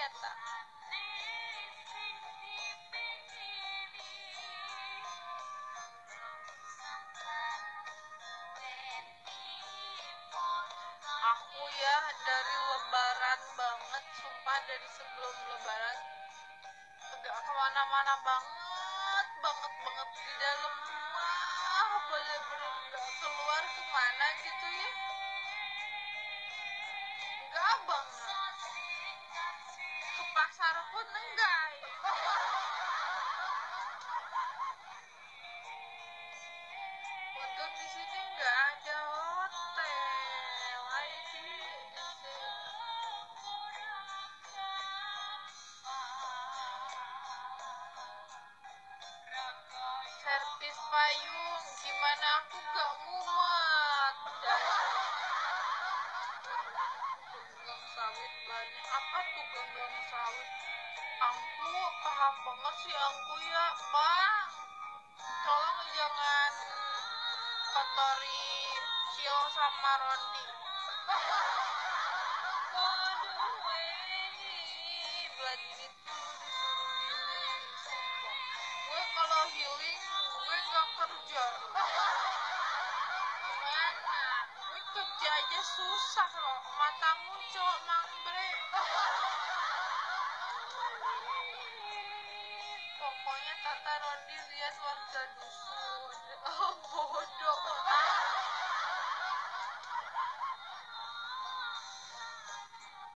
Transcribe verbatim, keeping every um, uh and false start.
eta. Aku ya dari lebaran banget, sumpah dari sebelum lebaran gak kemana-mana banget, banget banget di dalam rumah, bener-bener gak keluar kemana gitu ya, gak banget, ke pasar pun enggak ya. Untuk di sini nggak ada hotel, ayo sih di sini. Servis payung, gimana aku gak muat. Dan ganggang sawit banyak. Apa tuh ganggang sawit? Angku, paham banget sih angku ya, bang. Tolong jangan kotori Cio sama Rondi. Waduh, ini lagi itu disuruh healing, sumpah. Gue kalau healing, gue gak kerja. Gimana? Gue kerja aja susah loh. Matamu cok mangbre. Pokoknya Tata Rondi lihat warga dusun. Oh bodoh.